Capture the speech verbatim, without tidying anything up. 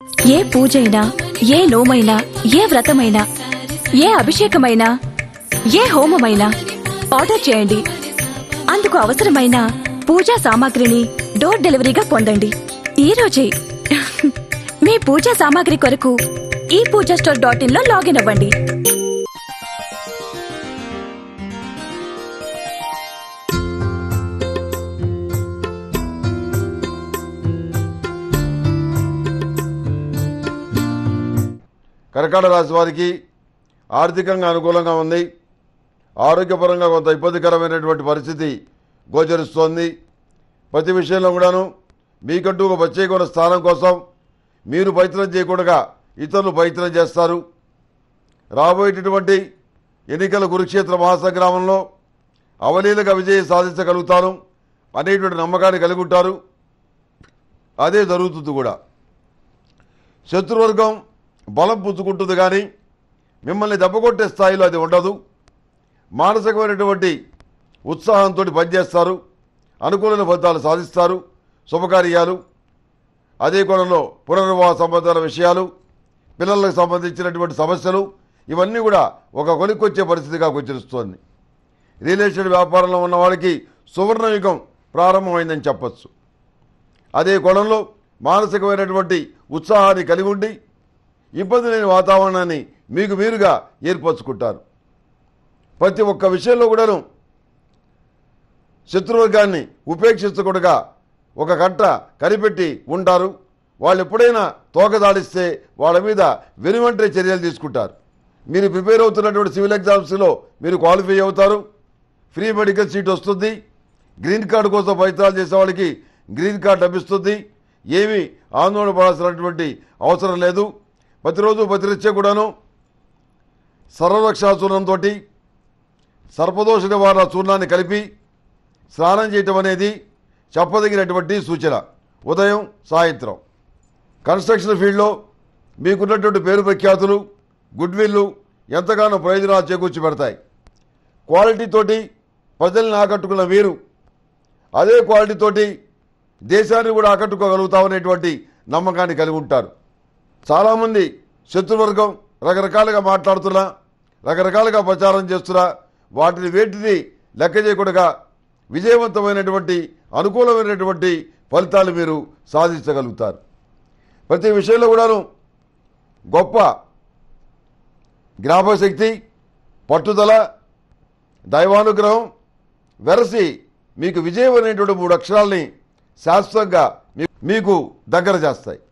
ఏ పూజైనా, ఏ నోమైనా, ఏ వ్రతమైనా, ఏ అభిషేకమైనా, ఏ హోమమైనా ఆర్డర్ చేయండి. అందుకు అవసరమైన పూజా సామాగ్రిని డోర్ డెలివరీగా పొందండి ఈ రోజే. మీ పూజా సామాగ్రి కొరకు ఈ పూజా స్టోర్ డాట్ ఇన్ లో లాగిన్ అవ్వండి. కర్కాటక రాశి వారికి ఆర్థికంగా అనుకూలంగా ఉంది. ఆరోగ్యపరంగా కొంత ఇబ్బందికరమైనటువంటి పరిస్థితి గోచరిస్తోంది. ప్రతి విషయంలో కూడాను మీకంటూ ఒక ప్రత్యేకమైన స్థానం కోసం మీరు ప్రయత్నం చేయకుండా ఇతరులు ప్రయత్నం చేస్తారు. రాబోయేటటువంటి ఎన్నికల కురుక్షేత్ర మహాసంగ్రామంలో అవలీలగా విజయం సాధించగలుగుతాను అనేటువంటి నమ్మకాన్ని కలిగి ఉంటారు. అదే జరుగుతుంది కూడా. శత్రువర్గం బలం పుచ్చుకుంటుంది, కానీ మిమ్మల్ని దెబ్బకొట్టే స్థాయిలో అది ఉండదు. మానసికమైనటువంటి ఉత్సాహంతో పనిచేస్తారు. అనుకూలమైన ఫలితాలు సాధిస్తారు. శుభకార్యాలు, అదే కోణంలో పునర్వివాహ సంబంధాల విషయాలు, పిల్లలకు సంబంధించినటువంటి సమస్యలు, ఇవన్నీ కూడా ఒక కొలిక్కొచ్చే పరిస్థితిగా గోచరిస్తోంది. రియల్ ఎస్టేట్ వ్యాపారంలో ఉన్న వాళ్ళకి సువర్ణయుగం ప్రారంభమైందని చెప్పచ్చు. అదే కోణంలో మానసికమైనటువంటి ఉత్సాహాన్ని కలిగి ఉండి ఇబ్బంది లేని వాతావరణాన్ని మీకు మీరుగా ఏర్పరచుకుంటారు. ప్రతి ఒక్క విషయంలో కూడాను శత్రువర్గాన్ని ఉపేక్షించకుండా ఒక గంట కనిపెట్టి ఉంటారు. వాళ్ళు ఎప్పుడైనా తోకదాడిస్తే వాళ్ళ మీద వెనువెంటనే చర్యలు తీసుకుంటారు. మీరు ప్రిపేర్ అవుతున్నటువంటి సివిల్ ఎగ్జామ్స్లో మీరు క్వాలిఫై అవుతారు. ఫ్రీ మెడికల్ సీట్ వస్తుంది. గ్రీన్ కార్డు కోసం ప్రయత్నాలు చేసే వాళ్ళకి గ్రీన్ కార్డు లభిస్తుంది. ఏమీ ఆందోళన పడాల్సినటువంటి అవసరం లేదు. ప్రతిరోజు ప్రతినిత్యం కూడాను సర్వరక్షా చూర్ణంతో సర్పదోష నివారణ చూర్ణాన్ని కలిపి స్నానం చేయటం అనేది చెప్పదగినటువంటి సూచన. ఉదయం, సాయంత్రం. కన్స్ట్రక్షన్ ఫీల్డ్లో మీకున్నటువంటి పేరు ప్రఖ్యాతులు, గుడ్ విల్లు ఎంతగానో ప్రయోజనాలు చేకూర్చి పెడతాయి. క్వాలిటీతోటి ప్రజల్ని ఆకట్టుకున్న మీరు అదే క్వాలిటీతోటి దేశాన్ని కూడా ఆకట్టుకోగలుగుతామనేటువంటి నమ్మకాన్ని కలిగి ఉంటారు. చాలామంది శత్రువర్గం రకరకాలుగా మాట్లాడుతున్నా, రకరకాలుగా ప్రచారం చేస్తున్నా వాటిని వేటిని లెక్క చేయకుండా విజయవంతమైనటువంటి అనుకూలమైనటువంటి ఫలితాలు మీరు సాధించగలుగుతారు. ప్రతి విషయంలో కూడాను గొప్ప జ్ఞాపకశక్తి, పట్టుదల, దైవానుగ్రహం వెరసి మీకు విజయం అనేటువంటి మూడు అక్షరాల్ని శాశ్వతంగా మీకు దగ్గర చేస్తాయి.